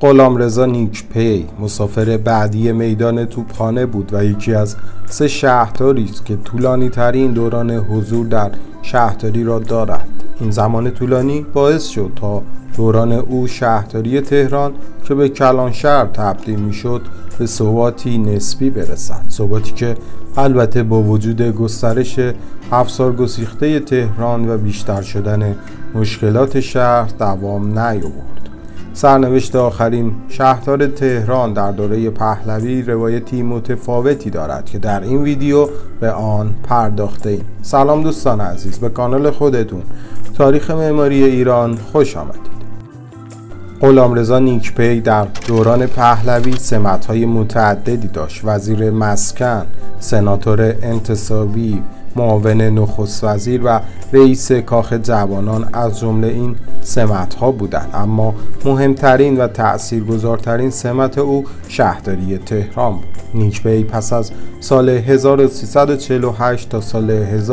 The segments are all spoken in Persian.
غلامرضا نیک‌پی مسافر بعدی میدان توپخانه بود و یکی از 3 شهرداری است که طولانی ترین دوران حضور در شهرداری را دارد. این زمان طولانی باعث شد تا دوران او شهرداری تهران که به کلانشهر تبدیل میشد به ثباتی نسبی برسد، ثباتی که البته با وجود گسترش افسار گسیخته تهران و بیشتر شدن مشکلات شهر دوام نیاورد. سرنوشت آخرین شهردار تهران در دوره پهلوی روایتی متفاوتی دارد که در این ویدیو به آن پرداخته ایم. سلام دوستان عزیز، به کانال خودتون تاریخ معماری ایران خوش آمدید. غلامرضا نیک‌پی در دوران پهلوی سمت‌های متعددی داشت: وزیر مسکن، سناتور انتصابی، معاون نخست وزیر و رئیس کاخ جوانان از جمله این سمت‌ها بودند. اما مهمترین و تأثیرگذارترین سمت او شهرداری تهران بود. نیک‌پی پس از سال 1348 تا سال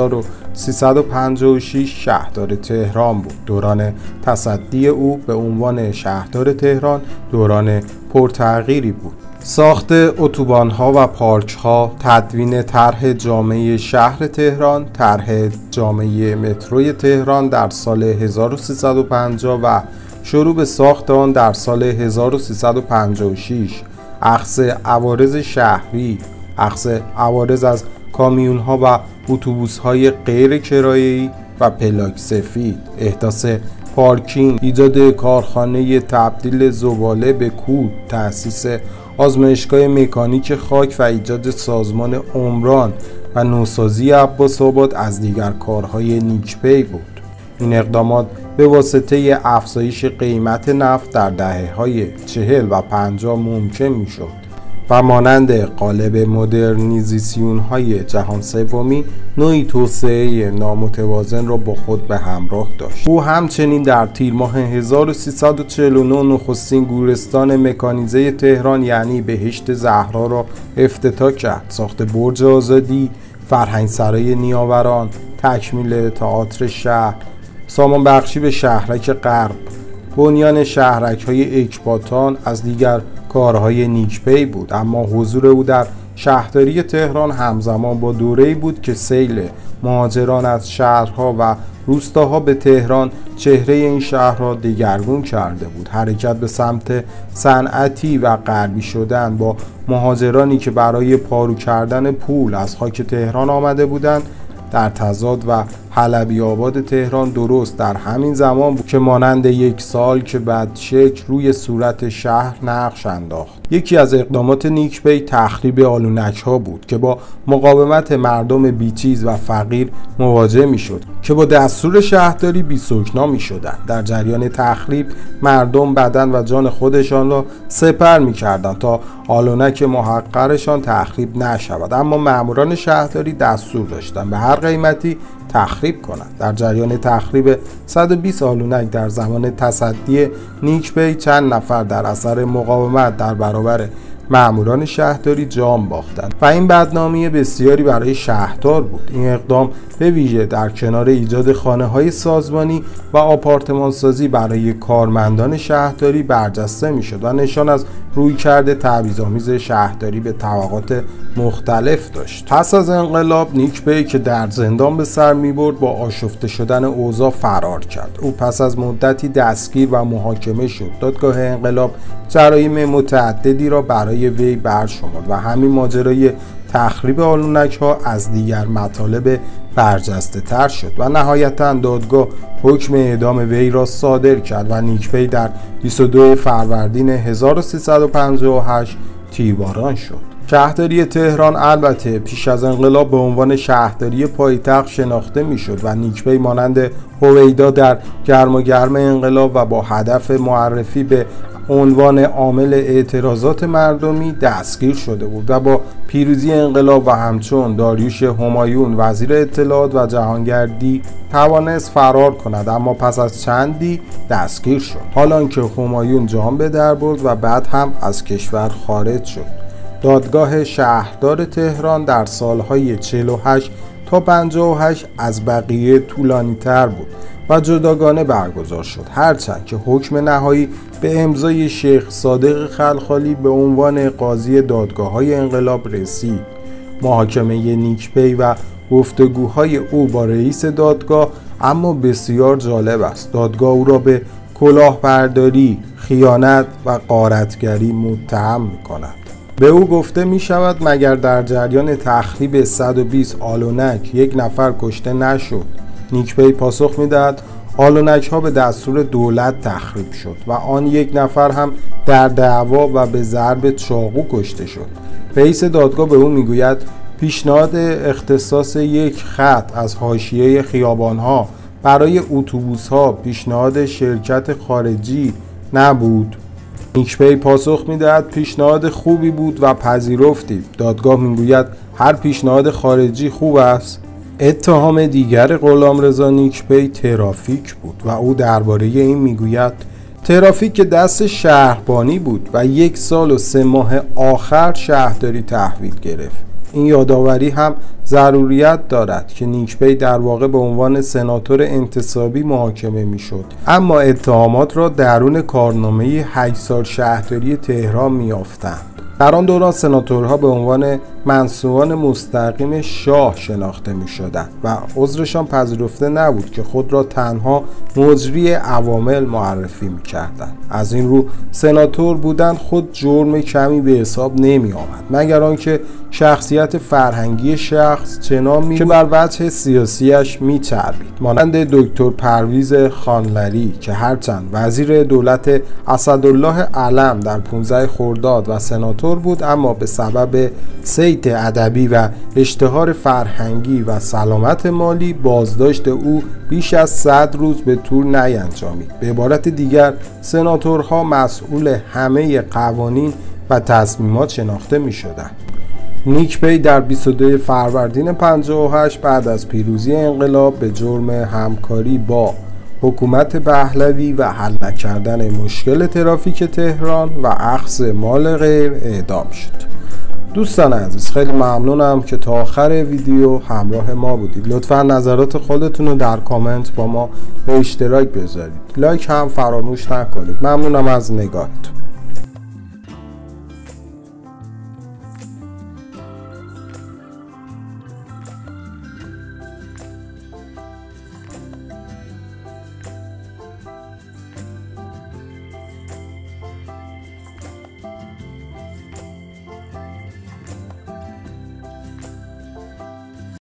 1356 شهردار تهران بود. دوران تصدی او به عنوان شهردار تهران دوران پرتغییری بود. ساخت اتوبان‌ها و پارک‌ها، تدوین طرح جامعه شهر تهران، طرح جامعه متروی تهران در سال 1350 و شروع به ساخت آن در سال 1356، اخذ عوارض شهری، اخذ عوارض از کامیون‌ها و اتوبوس‌های غیر کرایه‌ای و پلاک سفید، احداث پارکینگ، ایجاد کارخانه تبدیل زباله به کود، تأسیس آزمایشگاه مکانیک خاک و ایجاد سازمان عمران و نوسازی عباس‌آباد از دیگر کارهای نیک‌پی بود. این اقدامات به واسطه افزایش قیمت نفت در دهه‌های 40 و 50 ممکن می‌شد و مانند قالب مدرنیزیسیون‌های جهان سومی نوعی توسعه نامتوازن را با خود به همراه داشت. او همچنین در تیر ماه 1349 نخستین گورستان مکانیزه تهران یعنی بهشت زهرا را افتتاح کرد. ساخت برج آزادی، فرهنگسرای نیاوران، تکمیل تئاتر شهر، سامان بخشی به شهرک غرب، بنیان شهرک‌های اکباتان از دیگر کارهای نیک‌پی بود. اما حضور او در شهرداری تهران همزمان با دوره‌ای بود که سیل مهاجران از شهرها و روستاها به تهران چهره این شهر را دگرگون کرده بود. حرکت به سمت صنعتی و غربی شدن با مهاجرانی که برای پارو کردن پول از خاک تهران آمده بودند در تضاد و حلبی آباد تهران درست در همین زمان بود که مانند یک سال که بعد شکل روی صورت شهر نقش انداخت. یکی از اقدامات نیک‌پی تخریب آلونک‌ها بود که با مقاومت مردم بیچیز و فقیر مواجه می‌شد که با دستور شهرداری بی‌سکنا می‌شدند. در جریان تخریب مردم بدن و جان خودشان را سپر می‌کردند تا آلونک محقرشان تخریب نشود، اما ماموران شهرداری دستور داشتند به هر قیمتی تخریب کنند. در جریان تخریب 120 آلونک در زمان تصدی نیک‌پی چند نفر در اثر مقاومت در برابر ماموران شهرداری جان باختند و این بدنامی بسیاری برای شهردار بود. این اقدام به ویژه در کنار ایجاد خانه‌های سازمانی و آپارتمان سازی برای کارمندان شهرداری برجسته می‌شد و نشان از رویکرد تبعیض‌آمیز شهرداری به طبقات مختلف داشت. پس از انقلاب نیک‌پی که در زندان به سر می‌برد با آشفته شدن اوضاع فرار کرد. او پس از مدتی دستگیر و محاکمه شد. دادگاه انقلاب جرایم متعددی را برای وی برشمرد و همین ماجرای تخریب آلونک‌ها از دیگر مطالب برجسته تر شد و نهایتاً دادگاه حکم اعدام وی را صادر کرد و نیک‌پی در 22 فروردین 1358 تیرباران شد. شهرداری تهران البته پیش از انقلاب به عنوان شهرداری پایتخت شناخته میشد و نیک‌پی مانند هویدا در گرم انقلاب و با هدف معرفی به عنوان عامل اعتراضات مردمی دستگیر شده بود و با پیروزی انقلاب و همچون داریوش همایون وزیر اطلاعات و جهانگردی توانست فرار کند، اما پس از چندی دستگیر شد، حالان که همایون جان به در برد و بعد هم از کشور خارج شد. دادگاه شهردار تهران در سالهای 48 تا 58 از بقیه طولانی تر بود و جداگانه برگزار شد، هرچند که حکم نهایی به امضای شیخ صادق خلخالی به عنوان قاضی دادگاه‌های انقلاب رسید. محاکمه نیک پی و گفتگوهای او با رئیس دادگاه اما بسیار جالب است. دادگاه او را به کلاهبرداری، خیانت و غارتگری متهم می‌کند. به او گفته می شود مگر در جریان تخریب 120 آلونک یک نفر کشته نشد؟ نیک پی پاسخ می دهد آلونک ها به دستور دولت تخریب شد و آن یک نفر هم در دعوا و به ضرب چاقو کشته شد. رئیس دادگاه به او می گوید پیشنهاد اختصاص یک خط از حاشیه خیابان ها برای اتوبوس ها پیشنهاد شرکت خارجی نبود؟ نیک پی پاسخ می‌دهد پیشنهاد خوبی بود و پذیرفتیم. دادگاه می‌گوید هر پیشنهاد خارجی خوب است. اتهام دیگر غلامرضا نیک پی ترافیک بود و او درباره این می‌گوید ترافیک که دست شهربانی بود و 1 سال و 3 ماه آخر شهرداری تحویل گرفت. این یادآوری هم ضروریت دارد که نیک پی در واقع به عنوان سناتور انتصابی محاکمه میشد، اما اتهامات را درون کارنامه 8 سال شهرداری تهران میافتند. در آن دوران سناتورها به عنوان منصوبان مستقیم شاه شناخته می شدند و عذرشان پذیرفته نبود که خود را تنها مجری عوامل معرفی می کردند. از این رو سناتور بودن خود جرم کمی به حساب نمی آمد، مگر آنکه شخصیت فرهنگی شخص چنان می که بر وجه سیاسیش می چربید، مانند دکتر پرویز خانلری که هرچند وزیر دولت اسدالله علم در 15 خرداد و سناتور بود، اما به سبب صیت ادبی و اشتهار فرهنگی و سلامت مالی بازداشت او بیش از 100 روز به طول نینجامید. به عبارت دیگر سناتورها مسئول همه قوانین و تصمیمات شناخته می شدند. نیک پی در 22 فروردین 58 بعد از پیروزی انقلاب به جرم همکاری با حکومت پهلوی و حل نکردن مشکل ترافیک تهران و اخذ مال غیر اعدام شد. دوستان عزیز، خیلی ممنونم که تا آخر ویدیو همراه ما بودید. لطفا نظرات خودتون رو در کامنت با ما به اشتراک بذارید. لایک هم فراموش نکنید. ممنونم از نگاهتون.